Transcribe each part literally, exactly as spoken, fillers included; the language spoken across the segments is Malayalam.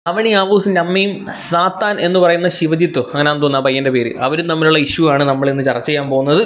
അവനി ആവൂസിൻ്റെ അമ്മയും സാത്താൻ എന്ന് പറയുന്ന ശിവജിത്തോ അങ്ങനെയാണെന്ന് തോന്നുന്നു ആ പയ്യൻ്റെ പേര്. അവരും തമ്മിലുള്ള ഇഷ്യൂ ആണ് നമ്മളിന്ന് ചർച്ച ചെയ്യാൻ പോകുന്നത്.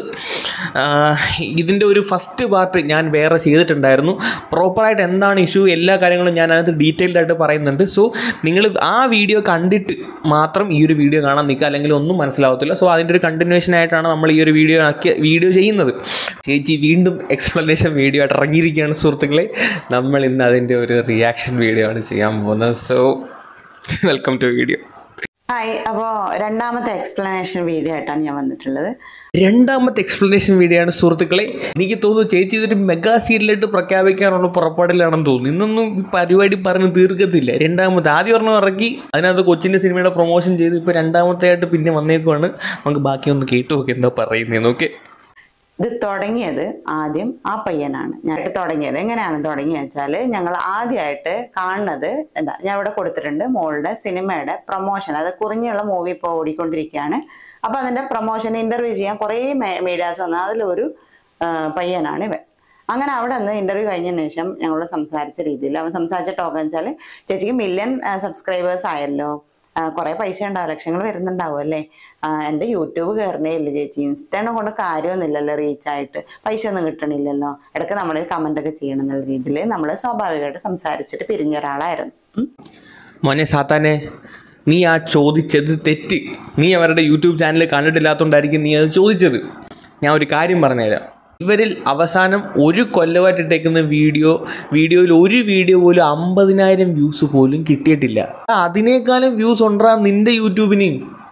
ഇതിൻ്റെ ഒരു ഫസ്റ്റ് പാർട്ട് ഞാൻ വേറെ ചെയ്തിട്ടുണ്ടായിരുന്നു. പ്രോപ്പറായിട്ട് എന്താണ് ഇഷ്യൂ എല്ലാ കാര്യങ്ങളും ഞാൻ അതിനകത്ത് ഡീറ്റെയിൽഡ് ആയിട്ട് പറയുന്നുണ്ട്. സോ നിങ്ങൾ ആ വീഡിയോ കണ്ടിട്ട് മാത്രം ഈ ഒരു വീഡിയോ കാണാൻ നിൽക്കുക, അല്ലെങ്കിൽ ഒന്നും മനസ്സിലാവത്തില്ല. സോ അതിൻ്റെ ഒരു കണ്ടിന്യൂഷൻ ആയിട്ടാണ് നമ്മൾ ഈ ഒരു വീഡിയോ ആക്കി വീഡിയോ ചെയ്യുന്നത്. ചേച്ചി വീണ്ടും എക്സ്പ്ലനേഷൻ വീഡിയോ ആയിട്ട് ഇറങ്ങിയിരിക്കുകയാണ് സുഹൃത്തുക്കളെ. നമ്മൾ ഇന്ന് അതിൻ്റെ ഒരു റിയാക്ഷൻ വീഡിയോ ആണ് ചെയ്യാൻ പോകുന്നത്. So welcome to video. Hi. അപ്പോൾ രണ്ടാമത്തെ എക്സ്പ്ലനേഷൻ വീഡിയോ ആയിട്ടാണ് ഞാൻ വന്നിട്ടുള്ളത്. രണ്ടാമത്തെ എക്സ്പ്ലനേഷൻ വീഡിയോ ആണ് സുഹൃത്തുക്കളെ. എനിക്ക് തോന്നുന്നു ചേച്ചി ഇതൊരു മെഗാ സീരിയലായിട്ട് പ്രഖ്യാപിക്കാനുള്ള പുറപ്പാടിലാണെന്ന് തോന്നുന്നു. ഇന്നൊന്നും പരിപാടി പറഞ്ഞ് തീർക്കത്തില്ല. രണ്ടാമത്തെ ആദ്യം ഒരെണ്ണം ഇറക്കി, അതിനകത്ത് കൊച്ചിൻ്റെ സിനിമയുടെ പ്രൊമോഷൻ ചെയ്ത് ഇപ്പോൾ രണ്ടാമത്തെ ആയിട്ട് പിന്നെ വന്നേക്കുവാണ്. നമുക്ക് ബാക്കി ഒന്ന് കേട്ടു നോക്കി എന്താ പറയുന്നതെന്ന്. ഓക്കെ. ഇത് തുടങ്ങിയത് ആദ്യം ആ പയ്യനാണ്. ഞാൻ തുടങ്ങിയത് എങ്ങനെയാണ് തുടങ്ങിയത് വെച്ചാൽ, ഞങ്ങൾ ആദ്യമായിട്ട് കാണുന്നത് എന്താ, ഞാൻ ഇവിടെ കൊടുത്തിട്ടുണ്ട് മോളുടെ സിനിമയുടെ പ്രൊമോഷൻ. അത് കുറിഞ്ഞുള്ള മൂവി ഇപ്പോൾ ഓടിക്കൊണ്ടിരിക്കുകയാണ്. അപ്പോൾ അതിൻ്റെ പ്രൊമോഷൻ ഇൻ്റർവ്യൂ ചെയ്യാൻ കുറേ മീഡിയാസ് വന്നാൽ അതിലൊരു പയ്യനാണ് ഇവൻ. അങ്ങനെ അവിടെ നിന്ന് ഇൻ്റർവ്യൂ കഴിഞ്ഞതിന് ശേഷം ഞങ്ങളോട് സംസാരിച്ച രീതിയിൽ അവൻ സംസാരിച്ച ടോക്ക് എന്ന് വെച്ചാൽ, ചേച്ചിക്ക് മില്യൺ സബ്സ്ക്രൈബേഴ്സ് ആയല്ലോ, കുറേ പൈസ ഉണ്ടാവും, ലക്ഷങ്ങൾ വരുന്നുണ്ടാവും അല്ലേ, എൻ്റെ യൂട്യൂബ് കയറണേ ഇല്ല ചേച്ചി, ഇൻസ്റ്റനെ കൊണ്ട് കാര്യമൊന്നുമില്ലല്ലോ, റീച്ചായിട്ട് പൈസ ഒന്നും കിട്ടണില്ലല്ലോ, ഇടയ്ക്ക് നമ്മൾ കമൻ്റ് ഒക്കെ ചെയ്യണം എന്നുള്ള രീതിയിൽ നമ്മൾ സ്വാഭാവികമായിട്ട് സംസാരിച്ചിട്ട് പിരിഞ്ഞ ഒരാളായിരുന്നു. മോനെ സാത്താനെ, നീ ആ ചോദിച്ചത് തെറ്റ്. നീ അവരുടെ യൂട്യൂബ് ചാനൽ കണ്ടിട്ടില്ലാത്തതുകൊണ്ടായിരിക്കും നീ അത് ചോദിച്ചത്. ഞാൻ ഒരു കാര്യം പറഞ്ഞുതരാം. ഇവരിൽ അവസാനം ഒരു കൊല്ലമായിട്ടിട്ടേക്കുന്ന വീഡിയോ വീഡിയോയിൽ ഒരു വീഡിയോ പോലും അമ്പതിനായിരം വ്യൂസ് പോലും കിട്ടിയിട്ടില്ല. അതിനേക്കാളും വ്യൂസ് ഉണ്ടാ നിൻ്റെ യൂട്യൂബിന്.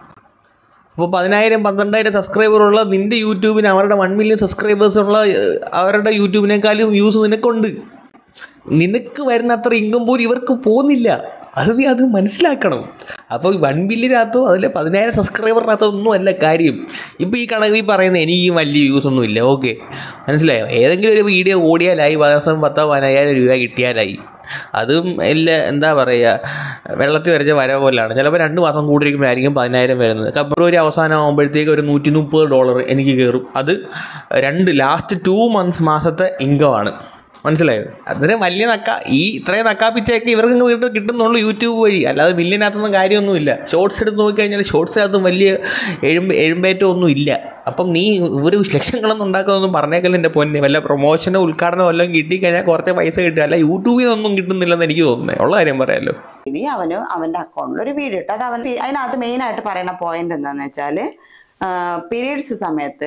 അപ്പോൾ പതിനായിരം പന്ത്രണ്ടായിരം സബ്സ്ക്രൈബറുള്ള നിൻ്റെ യൂട്യൂബിന് അവരുടെ വൺ മില്യൺ സബ്സ്ക്രൈബേഴ്സ് ഉള്ള അവരുടെ യൂട്യൂബിനേക്കാളും വ്യൂസ് നിനക്കുണ്ട്. നിനക്ക് വരുന്ന അത്ര ഇൻകം പോലും ഇവർക്ക് പോകുന്നില്ല. അത് നീ അത് മനസ്സിലാക്കണം. അപ്പോൾ വൺ ബില്യനകത്തോ അതിലെ പതിനായിരം സബ്സ്ക്രൈബറിനകത്തോ ഒന്നും അല്ല കാര്യം. ഇപ്പോൾ ഈ കണക്ക് ഈ പറയുന്നത് എനിക്ക് വലിയ യൂസ് ഒന്നും ഇല്ല. ഓക്കെ, മനസ്സിലായോ? ഏതെങ്കിലും ഒരു വീഡിയോ ഓടിയാലായി, ദിവസം പത്തോ പതിനായിരം രൂപ കിട്ടിയാലായി. അതും എല്ലാ എന്താ പറയുക, വെള്ളത്തിൽ വരച്ച വര പോലെയാണ്. ചിലപ്പോൾ രണ്ട് മാസം കൂടിയിരിക്കുമ്പോഴായിരിക്കും പതിനായിരം വരുന്നത്. ഫെബ്രുവരി അവസാനം ആകുമ്പോഴത്തേക്ക് ഒരു നൂറ്റി മുപ്പത് ഡോളർ എനിക്ക് കയറും. അത് രണ്ട് ലാസ്റ്റ് ടു മന്ത്സ് മാസത്തെ ഇൻകമാണ്. മനസ്സിലായോ? അതിന് വലിയ നക്ക ഈ ഇത്രയും നക്കാപ്പിച്ചൊക്കെ ഇവർക്ക് വീട്ടിൽ കിട്ടുന്നുള്ളൂ യൂട്യൂബ് വഴി. അല്ലാതെ മില്യനകത്തൊന്നും കാര്യമൊന്നുമില്ല. ഷോർട്സ് എടുത്ത് നോക്കിക്കഴിഞ്ഞാൽ ഷോർട്സിനകത്തും വലിയ എഴുമ്പ എഴുമ്പേറ്റം ഒന്നും ഇല്ല. അപ്പം നീ ഒരു ലക്ഷങ്ങളൊന്നും ഉണ്ടാക്കുന്നൊന്നും പറഞ്ഞേക്കല്ല എൻ്റെ പൊന്നെ. വല്ല പ്രൊമോഷനോ ഉദ്ഘാടനമോ എല്ലാം കിട്ടിക്കഴിഞ്ഞാൽ കുറച്ച് പൈസ കിട്ടുക. അല്ല യൂട്യൂബിൽ നിന്നൊന്നും കിട്ടുന്നില്ലെന്ന് എനിക്ക് തോന്നുന്നത്. ഉള്ള കാര്യം പറയാമല്ലോ. ഇനി അവന് അവൻ്റെ അക്കൗണ്ടിൽ ഒരു വീഡിയോ ഇട്ട് അത് അവൻ അതിനകത്ത് മെയിനായിട്ട് പറയുന്ന പോയിന്റ് എന്താണെന്ന് വെച്ചാൽ, പീരീഡ്സ് സമയത്ത്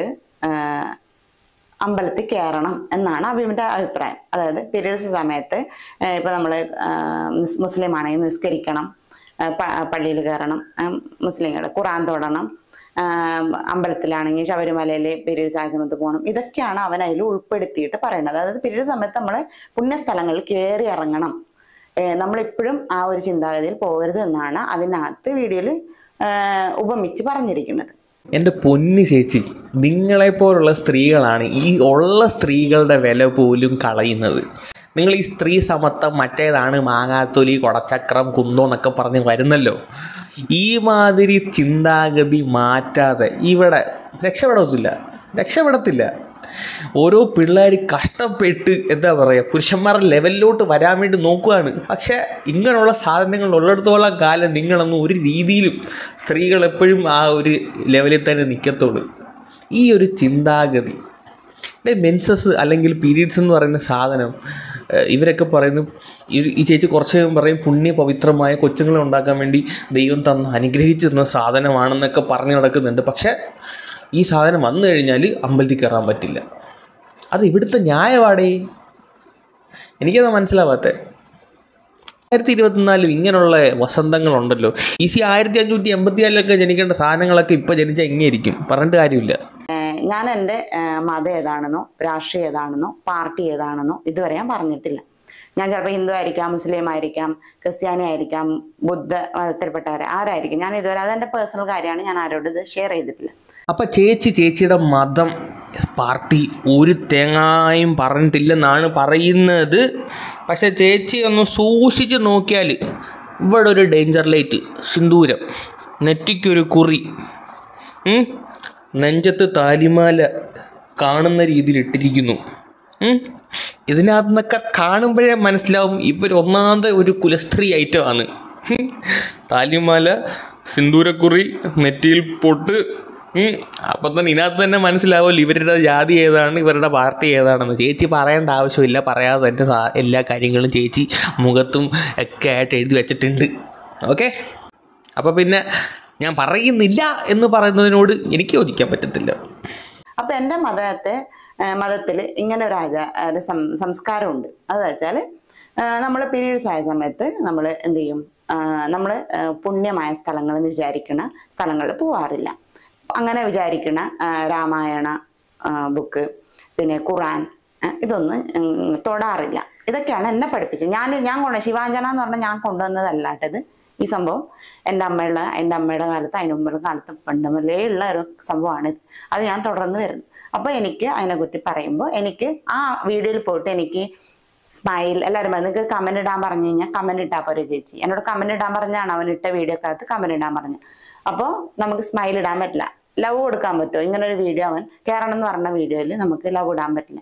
അമ്പലത്തിൽ കയറണം എന്നാണ് അഭിമിൻ്റെ അഭിപ്രായം. അതായത് പീരീഡ്സ് സമയത്ത് ഇപ്പം നമ്മൾ മുസ്ലിം ആണെങ്കിൽ നിസ്കരിക്കണം, പള്ളിയിൽ കയറണം, മുസ്ലിങ്ങൾ ഖുറാൻ തൊടണം, അമ്പലത്തിലാണെങ്കിൽ ശബരിമലയിൽ പീരീഡ്സ് ആയ സമയത്ത് പോകണം. ഇതൊക്കെയാണ് അവൻ അതിൽ ഉൾപ്പെടുത്തിയിട്ട് പറയുന്നത്. അതായത് പീരീഡ് സമയത്ത് നമ്മൾ പുണ്യസ്ഥലങ്ങളിൽ കയറി ഇറങ്ങണം, നമ്മളിപ്പോഴും ആ ഒരു ചിന്താഗതിയിൽ പോകരുത് എന്നാണ് അതിനകത്ത് വീഡിയോയിൽ ഉപമിച്ച് പറഞ്ഞിരിക്കുന്നത്. എൻ്റെ പൊന്നി ചേച്ചി, നിങ്ങളെപ്പോലുള്ള സ്ത്രീകളാണ് ഈ ഉള്ള സ്ത്രീകളുടെ വില പോലും കളയുന്നത്. നിങ്ങൾ ഈ സ്ത്രീ സമത്വം മറ്റേതാണ് മാങ്ങാത്തൊലി കൊടച്ചക്രം കുന്തോ എന്നൊക്കെ പറഞ്ഞ് വരുന്നല്ലോ. ഈ മാതിരി ചിന്താഗതി മാറ്റാതെ ഇവിടെ രക്ഷപ്പെടത്തില്ല രക്ഷപ്പെടത്തില്ല ഓരോ പിള്ളേർ കഷ്ടപ്പെട്ട് എന്താ പറയുക പുരുഷന്മാരുടെ ലെവലിലോട്ട് വരാൻ വേണ്ടി നോക്കുകയാണ്. പക്ഷേ ഇങ്ങനെയുള്ള സാധനങ്ങൾ ഉള്ളിടത്തോളം കാലം നിങ്ങളൊന്നും ഒരു രീതിയിലും സ്ത്രീകൾ എപ്പോഴും ആ ഒരു ലെവലിൽ തന്നെ നിൽക്കത്തുള്ളൂ. ഈ ഒരു ചിന്താഗതി മെൻസസ് അല്ലെങ്കിൽ പീരീഡ്സ് എന്ന് പറയുന്ന സാധനം ഇവരൊക്കെ പറയുന്നു. ഈ ചേച്ചി കുറച്ച് പറയും പുണ്യ പവിത്രമായ കൊച്ചുങ്ങളെ ഉണ്ടാക്കാൻ വേണ്ടി ദൈവം തന്ന അനുഗ്രഹിച്ചു തന്ന സാധനമാണെന്നൊക്കെ പറഞ്ഞു നടക്കുന്നുണ്ട്. പക്ഷേ ഈ സാധനം വന്നു കഴിഞ്ഞാൽ അമ്പലത്തിൽ കയറാൻ പറ്റില്ല. അത് ഇവിടുത്തെ ന്യായവാടേ, എനിക്കത് മനസ്സിലാവാത്തത്. ആയിരത്തി ഇരുപത്തിനാലും ഇങ്ങനെയുള്ള വസന്തങ്ങളുണ്ടല്ലോ. ഈസി ആയിരത്തി അഞ്ഞൂറ്റി എൺപത്തി നാലിലൊക്കെ ജനിക്കേണ്ട സാധനങ്ങളൊക്കെ ഇപ്പോൾ ജനിച്ചാൽ എങ്ങനെയായിരിക്കും, പറഞ്ഞിട്ട് കാര്യമില്ല. ഞാൻ എൻ്റെ മതം ഏതാണെന്നോ രാഷ്ട്രീയം ഏതാണെന്നോ പാർട്ടി ഏതാണെന്നോ ഇതുവരെ ഞാൻ പറഞ്ഞിട്ടില്ല. ഞാൻ ചിലപ്പോൾ ഹിന്ദു ആയിരിക്കാം, മുസ്ലിം ആയിരിക്കാം, ക്രിസ്ത്യാനി ആയിരിക്കാം, ബുദ്ധ മതത്തിൽപ്പെട്ടവർ ആരായിരിക്കും. ഞാൻ ഇതുവരെ അതെൻ്റെ പേഴ്സണൽ കാര്യമാണ്, ഞാൻ ആരോടും ഇത് ഷെയർ ചെയ്തിട്ടില്ല. അപ്പം ചേച്ചി ചേച്ചിയുടെ മതം പാർട്ടി ഒരു തേങ്ങായും പറഞ്ഞിട്ടില്ലെന്നാണ് പറയുന്നത്. പക്ഷെ ചേച്ചി ഒന്ന് സൂക്ഷിച്ച് നോക്കിയാൽ ഇവിടെ ഒരു ഡേഞ്ചർ ലൈറ്റ്, സിന്ദൂരം, നെറ്റിക്കൊരു കുറി, നെഞ്ചത്ത് താലിമാല കാണുന്ന രീതിയിൽ ഇട്ടിരിക്കുന്നു. ഇതിനകത്ത് നിന്നൊക്കെ കാണുമ്പോഴേ മനസ്സിലാവും ഇവർ ഒന്നാമത് ഒരു കുലസ്ത്രീ ഐറ്റമാണ്. താലിമാല, സിന്ദൂരക്കുറി, നെറ്റിയിൽ പൊട്ട്. അപ്പം തന്നെ ഇതിനകത്ത് തന്നെ മനസ്സിലാവുമല്ലോ ഇവരുടെ ജാതി ഏതാണ്, ഇവരുടെ പാർട്ടി ഏതാണെന്ന്. ചേച്ചി പറയേണ്ട ആവശ്യമില്ല, പറയാതെ തന്നെ എല്ലാ കാര്യങ്ങളും ചേച്ചി മുഖത്തും ഒക്കെ ആയിട്ട് എഴുതി വെച്ചിട്ടുണ്ട്. ഓക്കെ, അപ്പോൾ പിന്നെ ഞാൻ പറയുന്നില്ല എന്ന് പറയുന്നതിനോട് എനിക്ക് യോജിക്കാൻ പറ്റത്തില്ല. അപ്പം എൻ്റെ മതത്തെ മതത്തിൽ ഇങ്ങനെ ഒരു ആചാര ഒരു സംസ്കാരമുണ്ട്. അത് വെച്ചാൽ നമ്മൾ പീരീഡ്സ് ആയ സമയത്ത് നമ്മൾ എന്ത് ചെയ്യും, നമ്മൾ പുണ്യമായ സ്ഥലങ്ങളെന്ന് വിചാരിക്കുന്ന സ്ഥലങ്ങളിൽ പോവാറില്ല. അങ്ങനെ വിചാരിക്കുന്ന രാമായണ ബുക്ക്, പിന്നെ ഖുറാൻ, ഇതൊന്നും തൊടാറില്ല. ഇതൊക്കെയാണ് എന്നെ പഠിപ്പിച്ചത്. ഞാൻ ഞാൻ കൊണ്ട് ശിവാഞ്ജന എന്ന് പറഞ്ഞാൽ ഞാൻ കൊണ്ടുവന്നതല്ലാട്ടത്. ഈ സംഭവം എൻ്റെ അമ്മയുള്ള എൻ്റെ അമ്മയുടെ കാലത്ത് അതിന് മുമ്പുള്ള കാലത്ത് പണ്ട് മുതലേ ഉള്ള ഒരു സംഭവമാണ്. അത് ഞാൻ തുടർന്ന് വരുന്നു. അപ്പോൾ എനിക്ക് അതിനെക്കുറിച്ച് പറയുമ്പോൾ എനിക്ക് ആ വീഡിയോയിൽ പോയിട്ട് എനിക്ക് സ്മൈൽ എല്ലാവരും നിങ്ങൾക്ക് കമന്റ് ഇടാൻ പറഞ്ഞു കഴിഞ്ഞാൽ കമന്റ് ഇട്ടാൽ പോരെ ചേച്ചി. എന്നോട് കമന്റ് ഇടാൻ പറഞ്ഞാണ് അവൻ ഇട്ട വീഡിയോക്കകത്ത് കമന്റ് ഇടാൻ പറഞ്ഞു. അപ്പോൾ നമുക്ക് സ്മൈൽ ഇടാൻ പറ്റില്ല, ലവ് കൊടുക്കാൻ പറ്റുമോ? ഇങ്ങനെ ഒരു വീഡിയോ അവൻ കേരളം എന്ന് പറഞ്ഞ വീഡിയോയിൽ നമുക്ക് ലവ് ഇടാൻ പറ്റില്ല.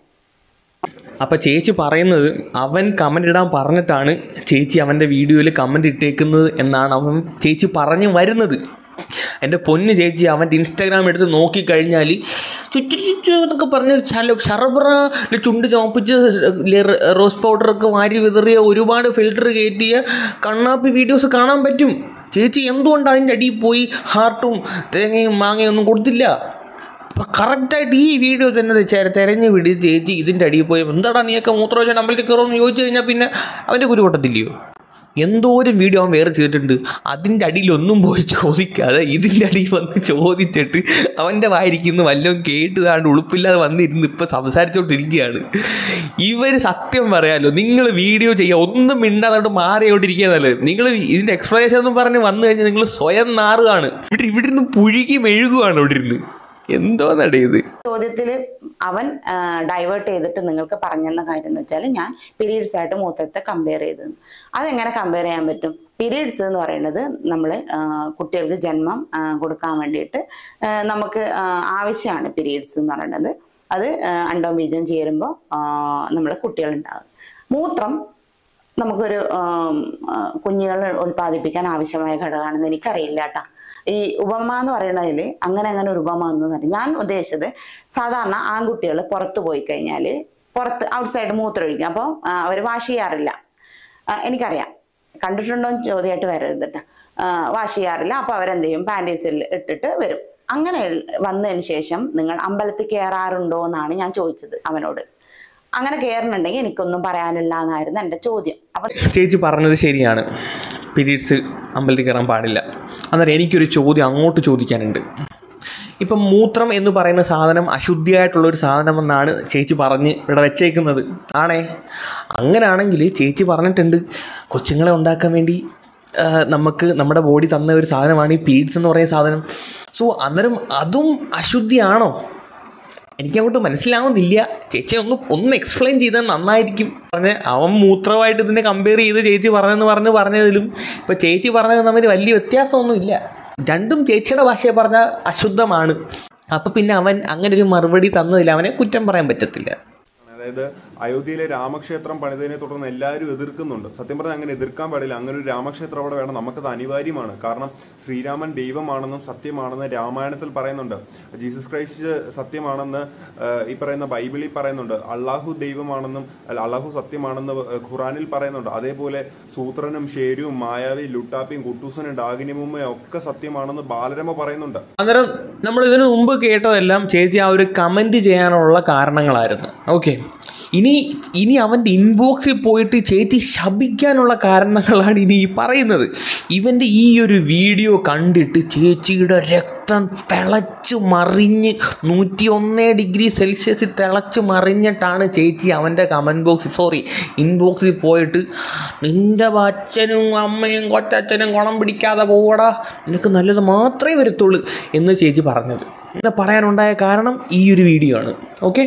അപ്പം ചേച്ചി പറയുന്നത് അവൻ കമൻ്റ് ഇടാൻ പറഞ്ഞിട്ടാണ് ചേച്ചി അവൻ്റെ വീഡിയോയിൽ കമൻ്റ് ഇട്ടേക്കുന്നത് എന്നാണ് അവൻ ചേച്ചി പറഞ്ഞു വരുന്നത്. എൻ്റെ പൊന്ന് ചേച്ചി, അവൻ്റെ ഇൻസ്റ്റാഗ്രാം എടുത്ത് നോക്കിക്കഴിഞ്ഞാൽ ചുറ്റു ചുറ്റു എന്നൊക്കെ പറഞ്ഞ് ചല ഷറബറ ചുണ്ട് ചോപ്പിച്ച് റോസ് പൗഡറൊക്കെ വാരി വിതറിയ ഒരുപാട് ഫിൽറ്റർ കയറ്റിയ കണ്ണാപ്പി വീഡിയോസ് കാണാൻ പറ്റും. ചേച്ചി എന്തുകൊണ്ട് അതിൻ്റെ അടിയിൽ പോയി ഹാർട്ടും തേങ്ങയും മാങ്ങയും ഒന്നും കൊടുത്തില്ല? അപ്പോൾ കറക്റ്റായിട്ട് ഈ വീഡിയോ തന്നെ തിരഞ്ഞു പിടി ചേച്ചി ഇതിൻ്റെ അടിയിൽ പോയി എന്താടാ നീയൊക്കെ മൂത്രമൊഴിച്ചാൽ അമ്പലത്തിൽ കയറുമെന്ന് ചോദിച്ചു കഴിഞ്ഞാൽ പിന്നെ അവൻ്റെ കുരു പൊട്ടത്തില്ലയോ? എന്തോരം വീഡിയോ അവൻ വേറെ ചെയ്തിട്ടുണ്ട്. അതിൻ്റെ അടിയിലൊന്നും പോയി ചോദിക്കാതെ ഇതിൻ്റെ അടിയിൽ വന്ന് ചോദിച്ചിട്ട് അവൻ്റെ വായിരിക്കുന്ന വല്ലതും കേട്ടുകാണ്ട് ഉളുപ്പില്ലാതെ വന്നിരുന്ന് ഇപ്പോൾ സംസാരിച്ചുകൊണ്ടിരിക്കുകയാണ്. ഇവർ സത്യം പറയാമല്ലോ, നിങ്ങൾ വീഡിയോ ചെയ്യുക ഒന്നും മിണ്ടാതെ മാറിയോണ്ടിരിക്കുക നല്ലത്. നിങ്ങൾ ഇതിൻ്റെ എക്സ്പ്ലനേഷൻ എന്നും പറഞ്ഞ് വന്നു കഴിഞ്ഞാൽ നിങ്ങൾ സ്വയം നാറുകയാണ്. ഇവിടെ ഇവിടെ ഇരുന്ന് പുഴുകി മെഴുകുകയാണ് ഇവിടെ ഇരുന്ന്. എന്തോ നടയത് ചോദ്യത്തിൽ അവൻ ഡൈവേർട്ട് ചെയ്തിട്ട് നിങ്ങൾക്ക് പറഞ്ഞെന്ന കാര്യം എന്ന് വെച്ചാൽ ഞാൻ പീരീഡ്സ് ആയിട്ട് മൂത്രത്തെ കമ്പയർ ചെയ്തത്. അതെങ്ങനെ കമ്പയർ ചെയ്യാൻ പറ്റും? പീരീഡ്സ് എന്ന് പറയുന്നത് നമ്മൾ കുട്ടികൾക്ക് ജന്മം കൊടുക്കാൻ വേണ്ടിയിട്ട് നമുക്ക് ആവശ്യമാണ് പീരീഡ്സ് എന്ന് പറയുന്നത്. അത് അണ്ടവും ബീജവും ചേരുമ്പോൾ നമ്മൾ കുട്ടികളുണ്ടാകും. മൂത്രം നമുക്കൊരു കുഞ്ഞുങ്ങൾ ഉൽപ്പാദിപ്പിക്കാൻ ആവശ്യമായ ഘടകമാണെന്ന് എനിക്കറിയില്ല കേട്ടോ. ഈ ഉപമ എന്ന് പറയുന്നതിൽ അങ്ങനെ അങ്ങനെ ഒരു ഉപമ ഒന്നും തന്നെ ഞാൻ ഉദ്ദേശിച്ചത്, സാധാരണ ആൺകുട്ടികൾ പുറത്ത് പോയി കഴിഞ്ഞാൽ പുറത്ത് ഔട്ട്സൈഡ് മൂത്രമൊഴിക്കും. അപ്പോൾ അവർ വാഷ് ചെയ്യാറില്ല. എനിക്കറിയാം, കണ്ടിട്ടുണ്ടോ എന്ന് ചോദ്യമായിട്ട് വരരുത് കേട്ടോ. വാഷ് ചെയ്യാറില്ല. അപ്പോൾ അവരെന്ത് ചെയ്യും, പാൻറ്റീസിൽ ഇട്ടിട്ട് വരും. അങ്ങനെ വന്നതിന് ശേഷം നിങ്ങൾ അമ്പലത്തിൽ കയറാറുണ്ടോ എന്നാണ് ഞാൻ ചോദിച്ചത് അവനോട്. അങ്ങനെ കയറുന്നുണ്ടെങ്കിൽ എനിക്കൊന്നും പറയാനില്ല എന്നായിരുന്നു എൻ്റെ ചോദ്യം. അപ്പം ചേച്ചി പറഞ്ഞത് ശരിയാണ്, പീരീഡ്സ് അമ്പലത്തിൽ കയറാൻ പാടില്ല. അന്നേരം എനിക്കൊരു ചോദ്യം അങ്ങോട്ട് ചോദിക്കാനുണ്ട്. ഇപ്പം മൂത്രം എന്ന് പറയുന്ന സാധനം അശുദ്ധിയായിട്ടുള്ളൊരു സാധനമെന്നാണ് ചേച്ചി പറഞ്ഞ് ഇവിടെ വെച്ചേക്കുന്നത് ആണേ. അങ്ങനെയാണെങ്കിൽ ചേച്ചി പറഞ്ഞിട്ടുണ്ട് കൊച്ചുങ്ങളെ ഉണ്ടാക്കാൻ വേണ്ടി നമുക്ക് നമ്മുടെ ബോഡി തന്ന ഒരു സാധനമാണ് ഈ പീരീഡ്സ് എന്ന് പറയുന്ന സാധനം. സോ അന്നേരം അതും അശുദ്ധിയാണോ? എനിക്കങ്ങോട്ട് മനസ്സിലാവുന്നില്ല. ചേച്ചി ഒന്ന് ഒന്ന് എക്സ്പ്ലെയിൻ ചെയ്താൽ നന്നായിരിക്കും. പറഞ്ഞ് അവൻ മൂത്രമായിട്ട് ഇതിനെ കമ്പയർ ചെയ്ത് ചേച്ചി പറഞ്ഞെന്ന് പറഞ്ഞ് പറഞ്ഞതിലും ഇപ്പോൾ ചേച്ചി പറഞ്ഞത് തമ്മിൽ വലിയ വ്യത്യാസമൊന്നുമില്ല. രണ്ടും ചേച്ചിയുടെ ഭാഷയെ പറഞ്ഞാൽ അശുദ്ധമാണ്. അപ്പം പിന്നെ അവൻ അങ്ങനെ ഒരു മറുപടി തന്നതിൽ അവനെ കുറ്റം പറയാൻ പറ്റത്തില്ല. അതായത് അയോധ്യയിലെ രാമക്ഷേത്രം പണിതതിനെ തുടർന്ന് എല്ലാവരും എതിർക്കുന്നുണ്ട്. സത്യം പറഞ്ഞാൽ അങ്ങനെ എതിർക്കാൻ പാടില്ല. അങ്ങനെ ഒരു രാമക്ഷേത്രം അവിടെ വേണം, നമുക്കത് അനിവാര്യമാണ്. കാരണം ശ്രീരാമൻ ദൈവമാണെന്നും സത്യമാണെന്ന് രാമായണത്തിൽ പറയുന്നുണ്ട്. ജീസസ് ക്രൈസ്റ്റ് സത്യമാണെന്ന് ഈ പറയുന്ന ബൈബിളിൽ പറയുന്നുണ്ട്. അള്ളാഹു ദൈവമാണെന്നും അള്ളാഹു സത്യമാണെന്ന് ഖുറാനിൽ പറയുന്നുണ്ട്. അതേപോലെ സൂത്രനും ഷേരുവും മായാവി ലുട്ടാപ്പിയും കുട്ടൂസനും ഡാഗിനിമുമ്മയും ഒക്കെ സത്യമാണെന്ന് ബാലരമ പറയുന്നുണ്ട്. അന്നേരം നമ്മൾ ഇതിനു മുമ്പ് കേട്ടതെല്ലാം ചേച്ചി ആ ഒരു കമൻറ്റ് ചെയ്യാനുള്ള കാരണങ്ങളായിരുന്നു. ഓക്കെ, ഇനി ഇനി അവൻ്റെ ഇൻബോക്സിൽ പോയിട്ട് ചേച്ചി ശപിക്കാനുള്ള കാരണങ്ങളാണ് ഇനി ഈ പറയുന്നത്. ഇവൻ്റെ ഈ ഒരു വീഡിയോ കണ്ടിട്ട് ചേച്ചിയുടെ രക്തം തിളച്ച് മറിഞ്ഞ് നൂറ്റി ഒന്ന് ഡിഗ്രി സെൽഷ്യസിൽ തിളച്ച് മറിഞ്ഞിട്ടാണ് ചേച്ചി അവൻ്റെ കമൻറ്റ് ബോക്സിൽ സോറി ഇൻബോക്സിൽ പോയിട്ട് നിൻ്റെ അച്ഛനും അമ്മയും കൊച്ചച്ഛനും കുണം പിടിക്കാതെ പോവടാ, നിനക്ക് നല്ലത് മാത്രമേ വരത്തുള്ളൂ എന്ന് ചേച്ചി പറഞ്ഞത്. അങ്ങനെ പറയാനുണ്ടായ കാരണം ഈ ഒരു വീഡിയോ ആണ്. ഓക്കെ,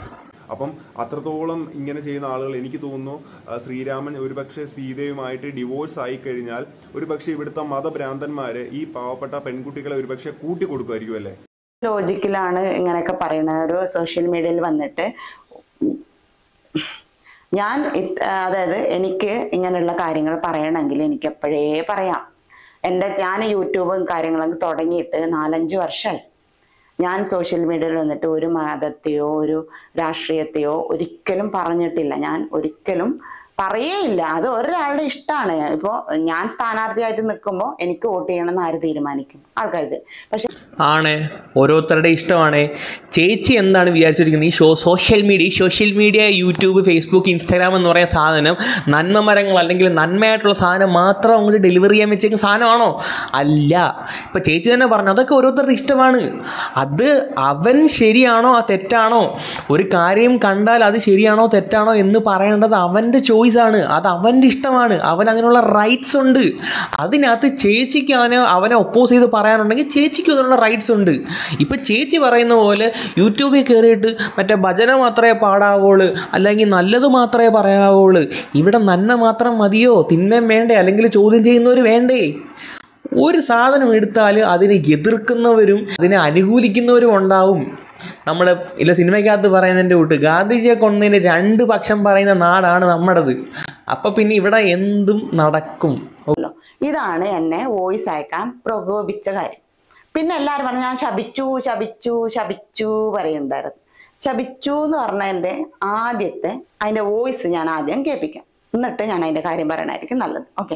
അപ്പം അത്രത്തോളം ഇങ്ങനെ ചെയ്യുന്ന ആളുകൾ എനിക്ക് തോന്നുന്നു ശ്രീരാമൻ ഒരുപക്ഷെ സീതയുമായിട്ട് ഡിവോഴ്സ് ആയി കഴിഞ്ഞാൽ ഒരുപക്ഷെ ഇവിടുത്തെ മതഭ്രാന്തന്മാര് ഈ പാവപ്പെട്ട പെൺകുട്ടികളെ ഒരുപക്ഷെ കൂട്ടിക്കൊടുക്കുമായിരിക്കും അല്ലേ? ലോജിക്കിലാണ് ഇങ്ങനെയൊക്കെ പറയുന്നത്. ഒരു സോഷ്യൽ മീഡിയയിൽ വന്നിട്ട് ഞാൻ അതായത് എനിക്ക് ഇങ്ങനെയുള്ള കാര്യങ്ങൾ പറയണമെങ്കിൽ എനിക്ക് എപ്പോഴേ പറയാം. എൻ്റെ ഞാൻ യൂട്യൂബും കാര്യങ്ങളൊക്കെ തുടങ്ങിയിട്ട് നാലഞ്ച് വർഷമായി. ഞാൻ സോഷ്യൽ മീഡിയയിൽ വന്നിട്ട് ഒരു മതത്തെയോ ഒരു രാഷ്ട്രീയത്തെയോ ഒരിക്കലും പറഞ്ഞിട്ടില്ല. ഞാൻ ഒരിക്കലും പറയേയില്ല. അത് ഒരാളുടെ ഇഷ്ടമാണ്. ഇപ്പോൾ ഞാൻ സ്ഥാനാർത്ഥിയായിട്ട് നിൽക്കുമ്പോൾ എനിക്ക് വോട്ട് ചെയ്യണമെന്ന് ആര് തീരുമാനിക്കും? ആൾക്കാർക്ക്. പക്ഷെ ആണ്, ഓരോരുത്തരുടെ ഇഷ്ടമാണ്. ചേച്ചി എന്താണ് വിചാരിച്ചിരിക്കുന്നത്? ഈ ഷോ സോഷ്യൽ മീഡിയ ഈ social media YouTube, Facebook, Instagram എന്ന് പറയുന്ന സാധനം നന്മ മരങ്ങൾ അല്ലെങ്കിൽ നന്മയായിട്ടുള്ള സാധനം മാത്രം അങ്ങോട്ട് ഡെലിവറി ചെയ്യാൻ വെച്ചേക്കുന്ന സാധനമാണോ? അല്ല. ഇപ്പം ചേച്ചി തന്നെ പറഞ്ഞു, അതൊക്കെ ഓരോരുത്തരുടെ ഇഷ്ടമാണ്. അത് അവൻ ശരിയാണോ ആ തെറ്റാണോ, ഒരു കാര്യം കണ്ടാൽ അത് ശരിയാണോ തെറ്റാണോ എന്ന് പറയേണ്ടത് അവൻ്റെ ചോയ്സ് ആണ്. അത് അവൻ്റെ ഇഷ്ടമാണ്. അവൻ അതിനുള്ള റൈറ്റ്സ് ഉണ്ട്. അതിനകത്ത് ചേച്ചിക്ക് അവനെ അവനെ ഒപ്പോസ് ചെയ്ത് പറയാനുണ്ടെങ്കിൽ ചേച്ചിക്ക് അതിനുള്ള റൈറ്റ്സ് ഉണ്ട്. ഇപ്പം ചേച്ചി പറയുന്ന പോലെ യൂട്യൂബിൽ കയറിയിട്ട് മറ്റേ ഭജന മാത്രമേ പാടാവുള്ളൂ, അല്ലെങ്കിൽ നല്ലത് മാത്രമേ പറയാവുള്ളൂ, ഇവിടെ നന്മ മാത്രം മതിയോ, തിന്നാൻ വേണ്ടേ, അല്ലെങ്കിൽ ചോദ്യം ചെയ്യുന്നവർ വേണ്ടേ? ഒരു സാധനം എടുത്താൽ അതിനെ എതിർക്കുന്നവരും അതിനെ അനുകൂലിക്കുന്നവരും ഉണ്ടാവും. നമ്മൾ ഇല്ല സിനിമയ്ക്കകത്ത് പറയുന്നതിൻ്റെ കൂട്ട് ഗാന്ധിജിയെ കൊന്നതിന് രണ്ട് പക്ഷം പറയുന്ന നാടാണ് നമ്മുടേത്. അപ്പം പിന്നെ ഇവിടെ എന്തും നടക്കും. ഇതാണ് എന്നെ വോയിസ് അയക്കാൻ പ്രകോപിച്ച കാര്യം. പിന്നെ എല്ലാവരും പറഞ്ഞു ഞാൻ ശപിച്ചു ശപിച്ചു ശപിച്ചു പറയുന്നുണ്ടായിരുന്നു. ശപിച്ചു എന്ന് പറഞ്ഞതിൻ്റെ ആദ്യത്തെ അതിൻ്റെ വോയിസ് ഞാൻ ആദ്യം കേൾപ്പിക്കാം, എന്നിട്ട് ഞാൻ അതിൻ്റെ കാര്യം പറയണമായിരിക്കും നല്ലത്. ഓക്കെ,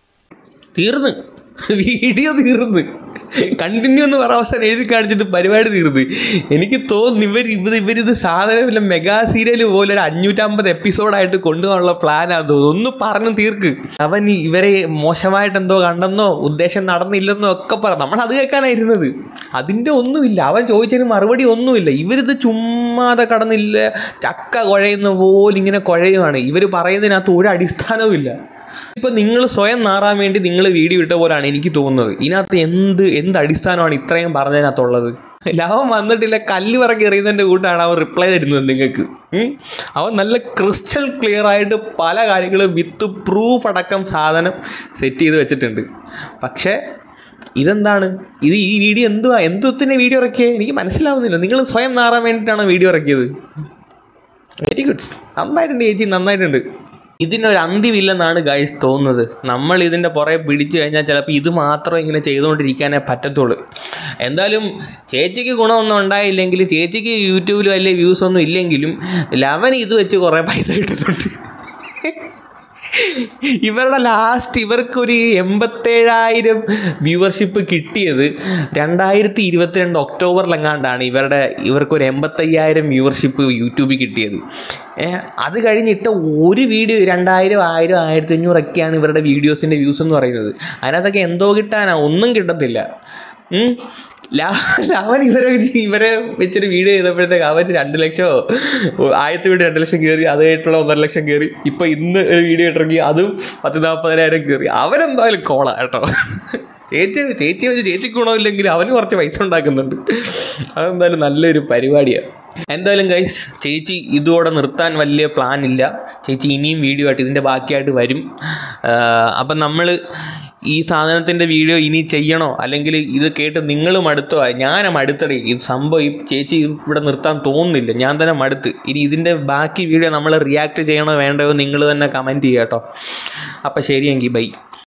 തീർന്ന് വീഡിയോ തീർന്ന് കണ്ടിന്യൂ എന്ന് പറഞ്ഞ അവസാനം എഴുതി കാണിച്ചിട്ട് പരിപാടി തീർന്ന്. എനിക്ക് തോന്നുന്നു ഇവർ ഇവർ ഇവരിത് സാധനമില്ല മെഗാ സീരിയൽ പോലെ ഒരു അഞ്ഞൂറ്റമ്പത് എപ്പിസോഡായിട്ട് കൊണ്ടുപോകാനുള്ള പ്ലാനാന്ന് തോന്നുന്നു. ഒന്ന് പറഞ്ഞു തീർക്ക്. അവൻ ഇവരെ മോശമായിട്ട് എന്തോ കണ്ടെന്നോ ഉദ്ദേശം നടന്നില്ലെന്നോ ഒക്കെ പറ, നമ്മളത് കേൾക്കാനായിരുന്നത്. അതിൻ്റെ ഒന്നുമില്ല. അവൻ ചോദിച്ചതിന് മറുപടി ഒന്നുമില്ല. ഇവരിത് ചുമ്മാതെ കടന്നില്ല ചക്ക കുഴയുന്ന പോലെ ഇങ്ങനെ കുഴയുമാണ്. ഇവർ പറയുന്നതിനകത്ത് ഒരു അടിസ്ഥാനവും ഇല്ല. ഇപ്പം നിങ്ങൾ സ്വയം നാറാൻ വേണ്ടി നിങ്ങൾ വീഡിയോ ഇട്ട പോലെയാണ് എനിക്ക് തോന്നുന്നത്. ഇതിനകത്ത് എന്ത് എന്ത് അടിസ്ഥാനമാണ് ഇത്രയും പറഞ്ഞതിനകത്തുള്ളത്? ലവൻ വന്നിട്ടില്ല, കല്ല് പറക്കി എറിയുന്നതിൻ്റെ കൂട്ടാണ് അവൻ റിപ്ലൈ തരുന്നത് നിങ്ങൾക്ക്. അവൻ നല്ല ക്രിസ്റ്റൽ ക്ലിയർ ആയിട്ട് പല കാര്യങ്ങളും വിത്ത് പ്രൂഫ് അടക്കം സാധനം സെറ്റ് ചെയ്ത് വെച്ചിട്ടുണ്ട്. പക്ഷേ ഇതെന്താണ്? ഇത് ഈ വീഡിയോ എന്തുവാ എന്തുത്തിൻ്റെ വീഡിയോ ഇറക്കിയത് എനിക്ക് മനസ്സിലാവുന്നില്ല. നിങ്ങൾ സ്വയം നാറാൻ വേണ്ടിയിട്ടാണ് വീഡിയോ ഇറക്കിയത്. വെരി ഗുഡ്സ്, നന്നായിട്ടുണ്ട് ചേച്ചി, നന്നായിട്ടുണ്ട്. ഇതിനൊരു അന്ത്യമില്ലെന്നാണ് ഗൈസ് തോന്നുന്നത്. നമ്മൾ ഇതിൻ്റെ പുറകെ പിടിച്ചു കഴിഞ്ഞാൽ ചിലപ്പോൾ ഇത് മാത്രം ഇങ്ങനെ ചെയ്തുകൊണ്ടിരിക്കാനേ പറ്റത്തുള്ളൂ. എന്തായാലും ചേച്ചിക്ക് ഗുണമൊന്നും ഉണ്ടായില്ലെങ്കിൽ, ചേച്ചിക്ക് യൂട്യൂബിൽ വലിയ വ്യൂസ് ഒന്നും ഇല്ലെങ്കിലും ലവൻ ഇത് വെച്ച് കുറേ പൈസ കിട്ടുന്നുണ്ട്. ഇവരുടെ ലാസ്റ്റ് ഇവർക്കൊരു എൺപത്തേഴായിരം വ്യൂവർഷിപ്പ് കിട്ടിയത് രണ്ടായിരത്തി ഇരുപത്തിരണ്ട് ഒക്ടോബറിലെങ്ങാണ്ടാണ് ഇവരുടെ ഇവർക്കൊരു എൺപത്തയ്യായിരം വ്യൂവർഷിപ്പ് യൂട്യൂബിൽ കിട്ടിയത്. അത് കഴിഞ്ഞിട്ട് ഒരു വീഡിയോ രണ്ടായിരം ആയിരം ആയിരത്തി അഞ്ഞൂറൊക്കെയാണ് ഇവരുടെ വീഡിയോസിൻ്റെ വ്യൂസ് എന്ന് പറയുന്നത്. അതിനകത്തൊക്കെ എന്തോ കിട്ടാനാ? ഒന്നും കിട്ടത്തില്ല. അവൻ ഇവരെ ഇവരെ വെച്ചൊരു വീഡിയോ ചെയ്തപ്പോഴത്തേക്ക് അവൻ രണ്ട് ലക്ഷമോ ആദ്യത്തെ വീഡിയോ രണ്ട് ലക്ഷം കയറി, അത് കഴിഞ്ഞിട്ടുള്ള ഒന്നര ലക്ഷം കയറി. ഇപ്പം ഇന്ന് ഒരു വീഡിയോ ഇട്ടിറങ്ങി അതും പത്ത് നാൽപ്പതിനായിരം കയറി. അവനെന്തായാലും കോള കേട്ടോ. ചേച്ചി ചേച്ചി വെച്ച് ചേച്ചിക്ക് ഗുണമില്ലെങ്കിൽ അവന് കുറച്ച് പൈസ ഉണ്ടാക്കുന്നുണ്ട്. അതെന്തായാലും നല്ലൊരു പരിപാടിയാണ്. എന്തായാലും ഗൈസ്, ചേച്ചി ഇതോടെ നിർത്താൻ വലിയ പ്ലാൻ ഇല്ല. ചേച്ചി ഇനിയും വീഡിയോ ആയിട്ട് ഇതിൻ്റെ ബാക്കിയായിട്ട് വരും. അപ്പം നമ്മൾ ഈ സാധനത്തിൻ്റെ വീഡിയോ ഇനി ചെയ്യണോ, അല്ലെങ്കിൽ ഇത് കേട്ട് നിങ്ങളും മടുത്തോ? ഞാൻ മടുത്തടേ ഇത് സംഭവം. ഈ ചേച്ചി ഇവിടെ നിർത്താൻ തോന്നുന്നില്ല, ഞാൻ തന്നെ മടുത്ത്. ഇനി ഇതിൻ്റെ ബാക്കി വീഡിയോ നമ്മൾ റിയാക്ട് ചെയ്യണോ വേണ്ടയോ നിങ്ങൾ തന്നെ കമൻറ്റ് ചെയ്യാം കേട്ടോ. അപ്പം ശരിയെങ്കിൽ ബൈ.